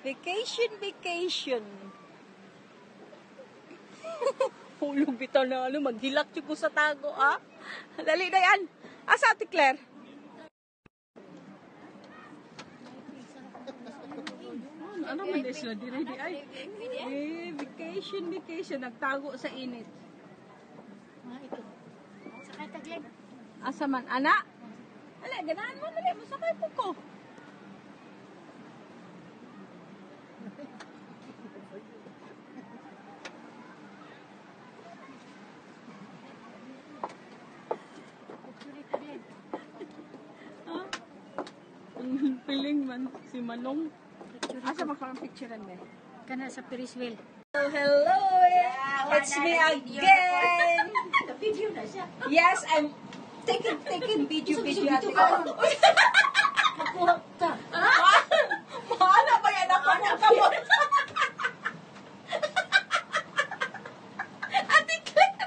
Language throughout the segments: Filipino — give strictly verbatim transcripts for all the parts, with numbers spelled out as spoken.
Vacation, vacation. Hulog bitaw na ano, maghilak ko sa tago, ah. Dali na yan. Asa, Ate Claire? Ano man din sila? Di ready ay. Eh, vacation, vacation. Nagtago sa init. Ah, ito. Sakay taglig. Asa man, ana? Ala, ganahan mo, dali. Masakay po ko. Ang piling man, si Manong. Asa makalang picturean mo? Kana sa Ferris wheel. Oh, hello! Yeah, it's me again! Video na siya. Yes, I'm taking taking video video at the Nakuha ka. Mahala ba yan ako ng kamot? Ate Claire!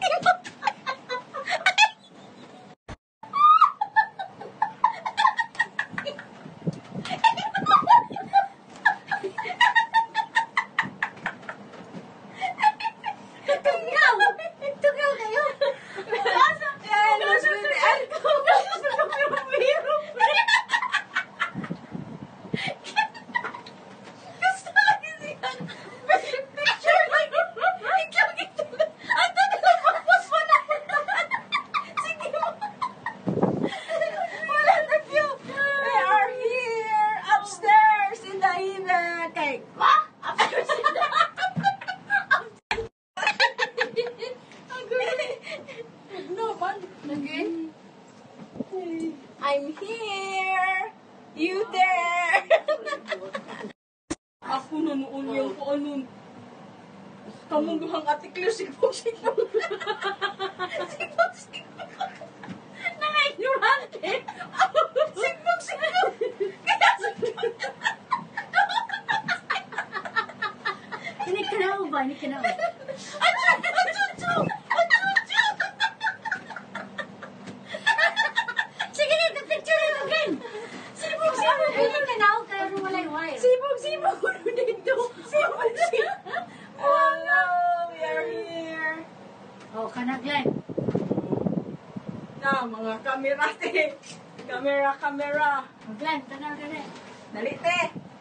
Tungaw! Tungaw kayo! Yan, mas pinaan ko. Gusto ko kasi yan. Picture lang. Ikaw ito. Ato na lang mapos mo na. Sige mo. Wala na view. We are here upstairs in the event. Kay, ma? Upstairs in the No, man. Again? I'm here. You there. Ako na noon yung ko anong kamong duhang Ate Claire sigbog-sigbog. Sigbog-sigbog. Naka-ignorante. Sigbog-sigbog. Kaya sigbog. Inikanaw ba? Inikanaw. Achoo! Achoo! Achoo! Sige na, picture na again. Sibog, sibog. Inikanaw kaya rumalay wire. Sibog, sibog. Ano dito? Sibog, sibog. Hello, we are here. Oh, kana Glenn. Na, mga kamera, te. Kamera, kamera. Oh, Glenn, tanaw ka na. Dali, te.